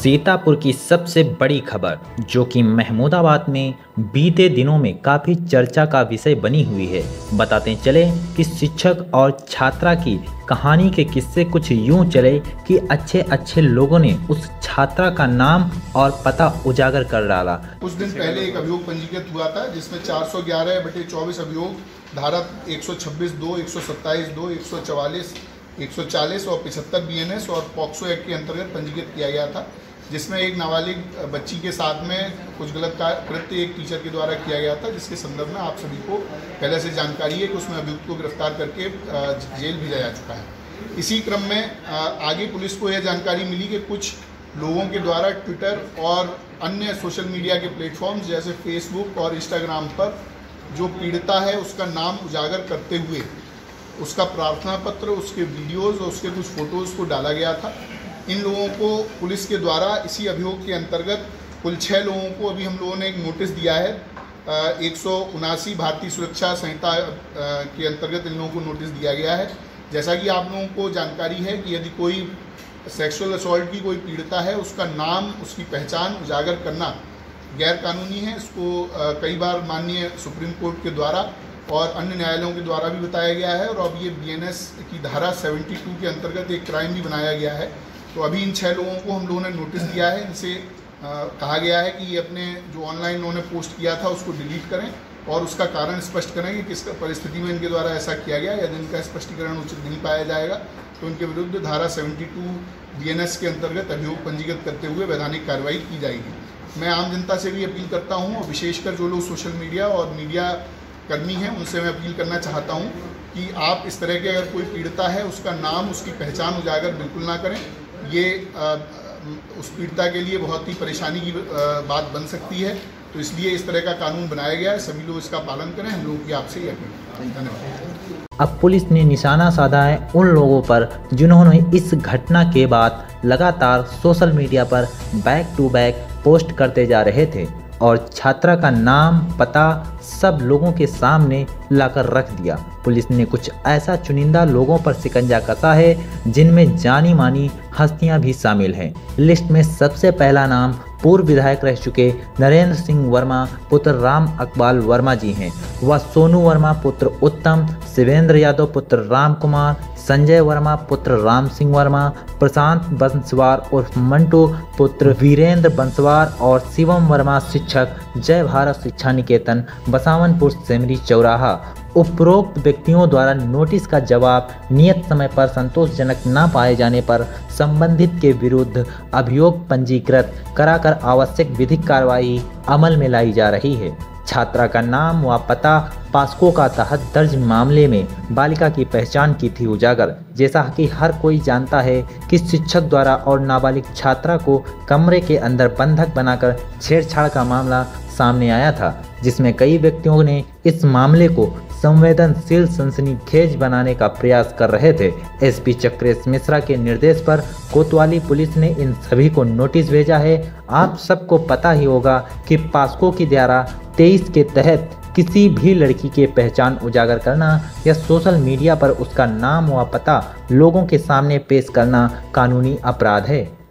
सीतापुर की सबसे बड़ी खबर जो कि महमूदाबाद में बीते दिनों में काफ़ी चर्चा का विषय बनी हुई है। बताते चले कि शिक्षक और छात्रा की कहानी के किस्से कुछ यूं चले कि अच्छे अच्छे लोगों ने उस छात्रा का नाम और पता उजागर कर डाला। कुछ दिन पहले एक अभियोग पंजीकृत हुआ था जिसमें 411/24 अभियोग धारा 126(2), 127(2), 144, 140 और 75 BNS और पॉक्सो एक्ट के अंतर्गत पंजीकृत किया गया था, जिसमें एक नाबालिग बच्ची के साथ में कुछ गलत कृत्य एक टीचर के द्वारा किया गया था, जिसके संदर्भ में आप सभी को पहले से जानकारी है कि उसमें अभियुक्त को गिरफ्तार करके जेल भेजा जा चुका है। इसी क्रम में आगे पुलिस को यह जानकारी मिली कि कुछ लोगों के द्वारा ट्विटर और अन्य सोशल मीडिया के प्लेटफॉर्म्स जैसे फेसबुक और इंस्टाग्राम पर जो पीड़िता है उसका नाम उजागर करते हुए उसका प्रार्थना पत्र, उसके वीडियोज़ और उसके कुछ फ़ोटोज़ को डाला गया था। इन लोगों को पुलिस के द्वारा इसी अभियोग के अंतर्गत कुल 6 लोगों को अभी हम लोगों ने एक नोटिस दिया है। 179 भारतीय सुरक्षा संहिता के अंतर्गत इन लोगों को नोटिस दिया गया है। जैसा कि आप लोगों को जानकारी है कि यदि कोई सेक्सुअल असॉल्ट की कोई पीड़िता है, उसका नाम, उसकी पहचान उजागर करना गैर कानूनी है। इसको कई बार माननीय सुप्रीम कोर्ट के द्वारा और अन्य न्यायालयों के द्वारा भी बताया गया है और अब ये BNS की धारा 72 के अंतर्गत एक क्राइम भी बनाया गया है। तो अभी इन 6 लोगों को हम लोगों ने नोटिस दिया है। इनसे कहा गया है कि ये अपने जो ऑनलाइन उन्होंने पोस्ट किया था उसको डिलीट करें और उसका कारण स्पष्ट करें कि किस परिस्थिति में इनके द्वारा ऐसा किया गया। यदि इनका स्पष्टीकरण उचित नहीं पाया जाएगा तो इनके विरुद्ध धारा 72 BNS के अंतर्गत अभियोग पंजीकृत करते हुए वैधानिक कार्रवाई की जाएगी। मैं आम जनता से भी अपील करता हूँ और विशेषकर जो लोग सोशल मीडिया और मीडिया कर्मी हैं उनसे मैं अपील करना चाहता हूं कि आप इस तरह के अगर कोई पीड़िता है उसका नाम, उसकी पहचान उजागर बिल्कुल ना करें। ये उस पीड़िता के लिए बहुत ही परेशानी की बात बन सकती है, तो इसलिए इस तरह का कानून बनाया गया है। सभी लोग इसका पालन करें, हम लोगों की आपसे ये अपील। धन्यवाद। अब पुलिस ने निशाना साधा है उन लोगों पर जिन्होंने इस घटना के बाद लगातार सोशल मीडिया पर बैक टू बैक पोस्ट करते जा रहे थे और छात्रा का नाम, पता सब लोगों के सामने लाकर रख दिया। पुलिस ने कुछ ऐसा चुनिंदा लोगों पर शिकंजा कसा है जिनमें जानी मानी हस्तियां भी शामिल हैं। लिस्ट में सबसे पहला नाम पूर्व विधायक रह चुके नरेंद्र सिंह वर्मा पुत्र राम अकबाल वर्मा जी हैं। वह सोनू वर्मा पुत्र उत्तम, शिवेंद्र यादव पुत्र राम कुमार, संजय वर्मा पुत्र राम सिंह वर्मा, प्रशांत बंसवार उर्फ मंटू पुत्र वीरेंद्र बंसवार और शिवम वर्मा शिक्षक, जय भारत शिक्षा निकेतन, बसावनपुर सेमरी चौराहा। उपरोक्त व्यक्तियों द्वारा नोटिस का जवाब नियत समय पर संतोषजनक न पाए जाने पर संबंधित के विरुद्ध अभियोग पंजीकृत कराकर आवश्यक विधिक कार्रवाई अमल में लाई जा रही है। छात्रा का नाम व पता पास्को का तहत दर्ज मामले में बालिका की पहचान की थी उजागर। जैसा कि हर कोई जानता है कि शिक्षक द्वारा और नाबालिग छात्रा को कमरे के अंदर बंधक बनाकर छेड़छाड़ का मामला सामने आया था, जिसमें कई व्यक्तियों ने इस मामले को संवेदनशील सनसनीखेज बनाने का प्रयास कर रहे थे। SP चक्रेश मिश्रा के निर्देश पर कोतवाली पुलिस ने इन सभी को नोटिस भेजा है। आप सबको पता ही होगा कि पास्को की धारा 23 के तहत किसी भी लड़की के पहचान उजागर करना या सोशल मीडिया पर उसका नाम व पता लोगों के सामने पेश करना कानूनी अपराध है।